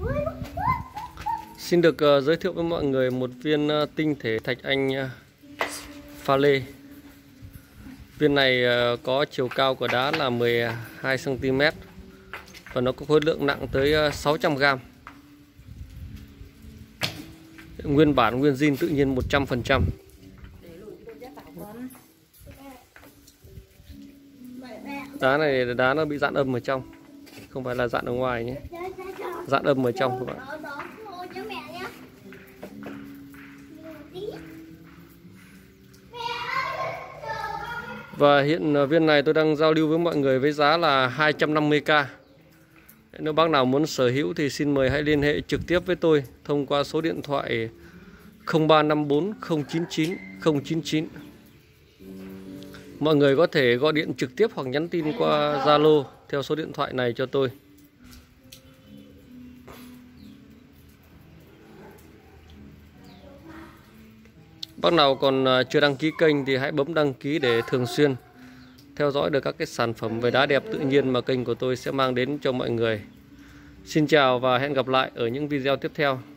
Xin được giới thiệu với mọi người một viên tinh thể thạch anh pha lê. Viên này có chiều cao của đá là 12 cm và nó có khối lượng nặng tới 600 g. Nguyên bản nguyên zin tự nhiên 100%. Đá này đá nó bị dạn âm ở trong, không phải là dạn ở ngoài nhé, dạn âm ở trong các bạn. Và hiện viên này tôi đang giao lưu với mọi người với giá là 250k. Nếu bác nào muốn sở hữu thì xin mời hãy liên hệ trực tiếp với tôi thông qua số điện thoại 0354 099 099. Mọi người có thể gọi điện trực tiếp hoặc nhắn tin qua Zalo theo số điện thoại này cho tôi. Bác nào còn chưa đăng ký kênh thì hãy bấm đăng ký để thường xuyên theo dõi được các cái sản phẩm về đá đẹp tự nhiên mà kênh của tôi sẽ mang đến cho mọi người. Xin chào và hẹn gặp lại ở những video tiếp theo.